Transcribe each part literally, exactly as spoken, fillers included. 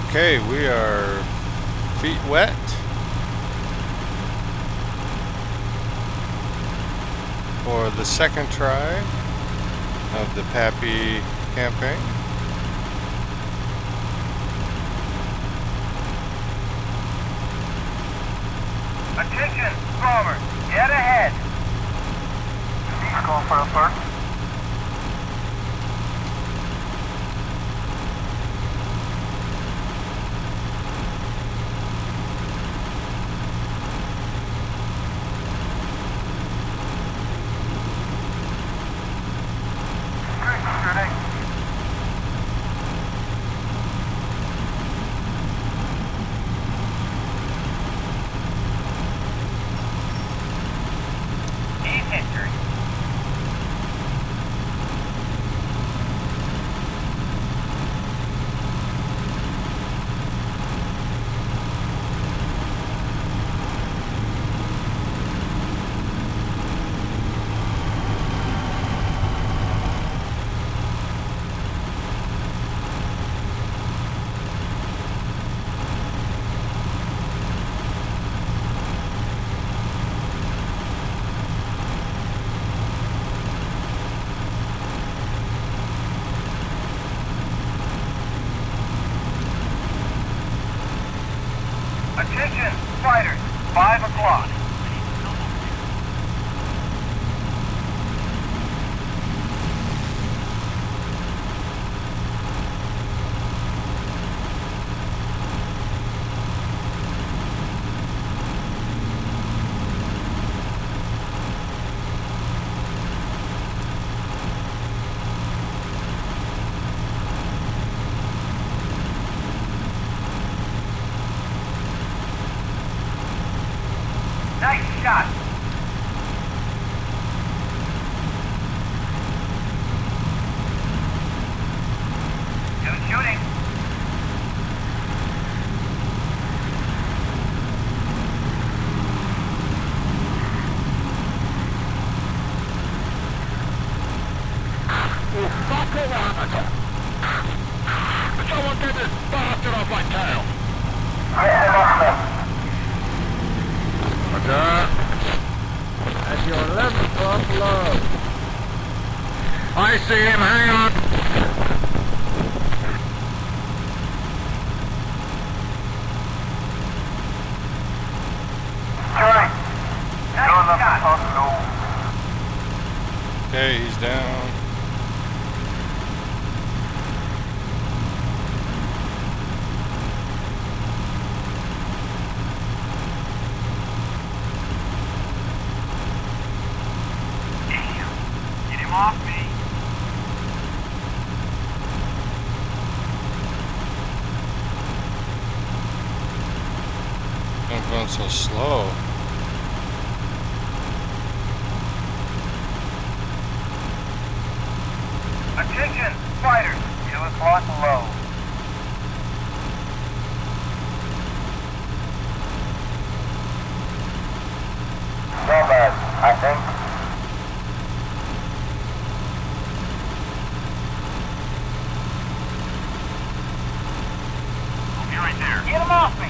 Okay, we are feet wet. For the second try of the Pappy campaign. Attention, bomber, get ahead. He's going for a first. Attention, fighters, five o'clock. Nice shot. Good shooting. Oh, fuck around. Someone get this bastard off my tail. Get him off me. At your left front low. I see him, hang on. Charlie, nice shot. Okay, he's down. Off me. I'm going so slow. Attention, fighters, two o'clock low. Not bad, I think. Right there. Get him off me!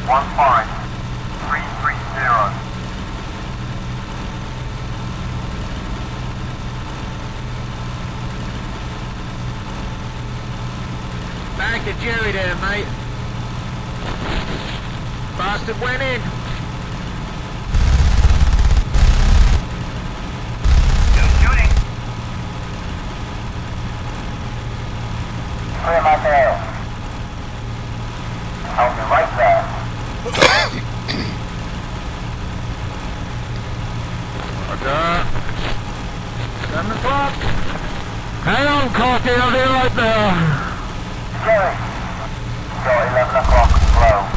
one five, three three zero. Back to Jerry there, mate. Bastard went in. Still shooting. Clear my tail. I'll be right there. Roger. Seven o'clock. Hang on, Coffee, I'll be right there. Jerry. Got eleven o'clock slow.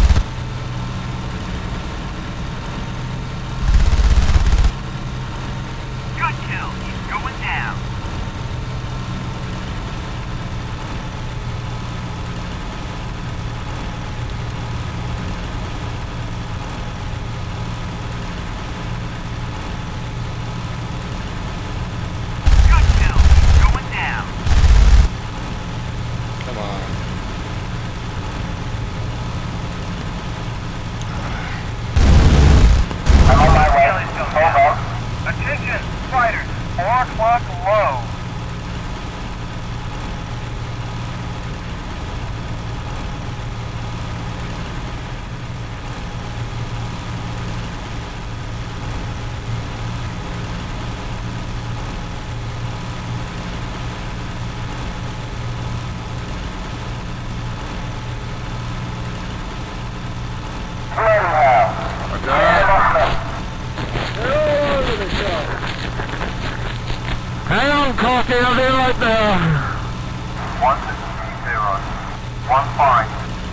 Good kill. He's going down. Good kill. He's going down. Come on. I'm on my way. Hold on. Attention, fighters. Four o'clock low. Ready now. Roger. Hang on, Coffee, I'll be right there. One three zero. One five.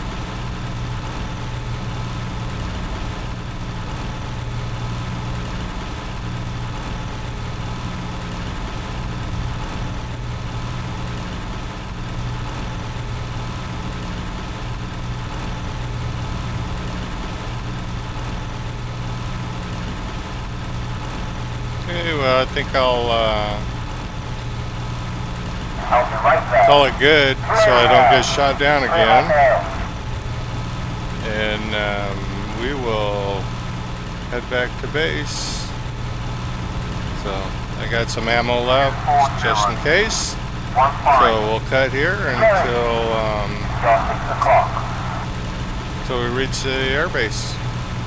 Okay, well, I think I'll uh, I'll be right there. call it good so I don't get shot down again. And um, we will head back to base. So I got some ammo left just in case. One So five. we'll cut here until um, Got six o'clock. until we reach the airbase.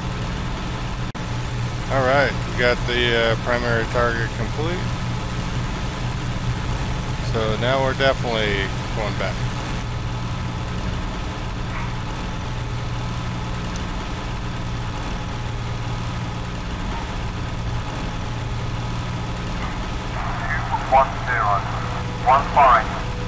All right, we got the uh, primary target complete. So now we're definitely going back. One zero. One five.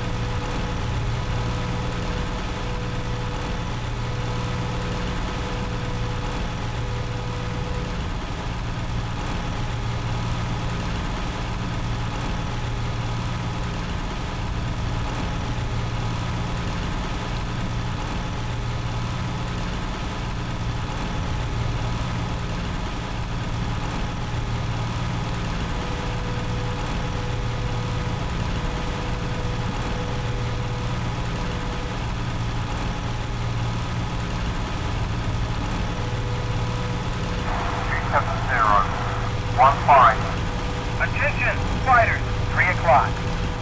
Seven zero. One five. Attention, fighters. Three o'clock.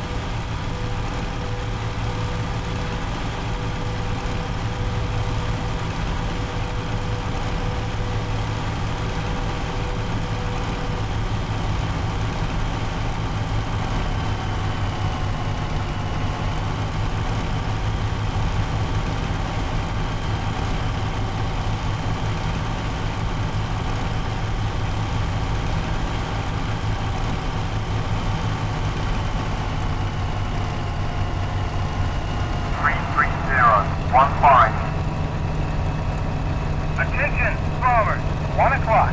One five. Attention, bombers. One o'clock.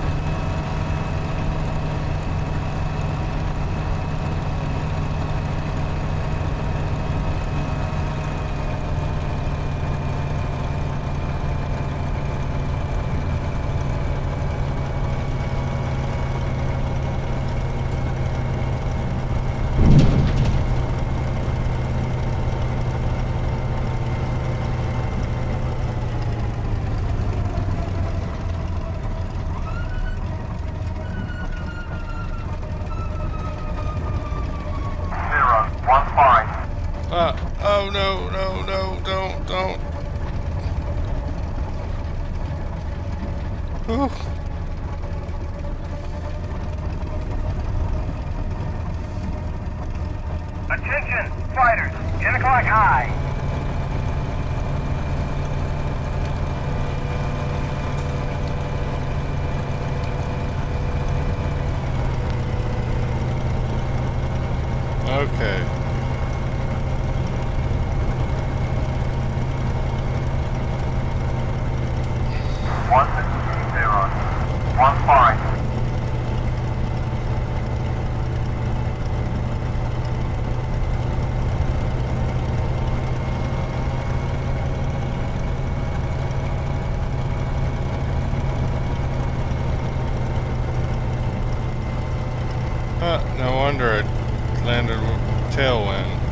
don't, don't. Whew. Attention, fighters, ten o'clock high. Okay. One zero. One five. Huh, no wonder it landed with tailwind.